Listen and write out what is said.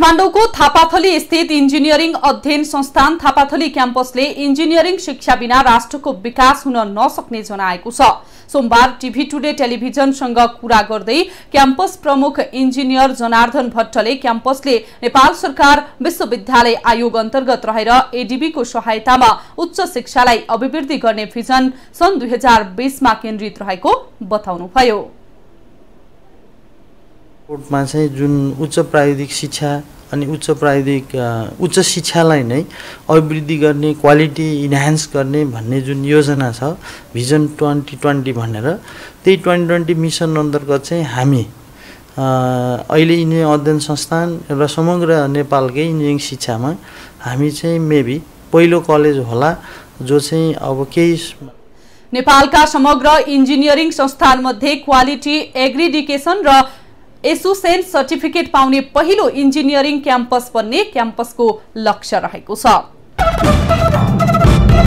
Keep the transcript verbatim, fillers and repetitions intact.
काठमाडौँको थापाथली स्थित इन्जिनियरिङ अध्ययन संस्थान थापाथली क्याम्पसले इन्जिनियरिङ शिक्षा बिना राष्ट्रको विकास हुन नसक्ने जनाएको छ। सोमबार टिभी टुडे टेलिभिजनसँग कुरा गर्दै क्याम्पस प्रमुख इन्जिनियर जनार्दन भट्टले क्याम्पसले नेपाल सरकार विश्वविद्यालय आयोग अन्तर्गत रहेर एडीबीको सहायतामा उच्च शिक्षालाई अभिवृद्धि गर्ने भिजन सन् दुई हजार बीस मा केन्द्रित रहेको बताउनुभयो। कोर्टमा चाहिँ जुन उच्च प्राविधिक शिक्षा अनि उच्च प्राविधिक उच्च शिक्षालाई नै अभिवृद्धि गर्ने क्वालिटी इन्हान्स गर्ने भन्ने जुन योजना छ भिजन ट्वेन्टी ट्वेन्टी भनेर त्यही ट्वेन्टी ट्वेन्टी मिसन अन्तर्गत चाहिँ हामी अहिले इन्जिनियरिङ अध्ययन संस्थान र समग्र नेपालकै इन्जिनियरिङ शिक्षामा हामी चाहिँ मेबी पहिलो कलेज होला जो चाहिँ अब केही नेपालका समग्र इन्जिनियरिङ संस्थान मध्ये क्वालिटी एग्रिडिकेसन र एसोसिएसन सर्टिफिकेट पाउने पहिलो इन्जिनियरिङ क्याम्पस बन्ने क्याम्पसको लक्ष्य रहेको छ।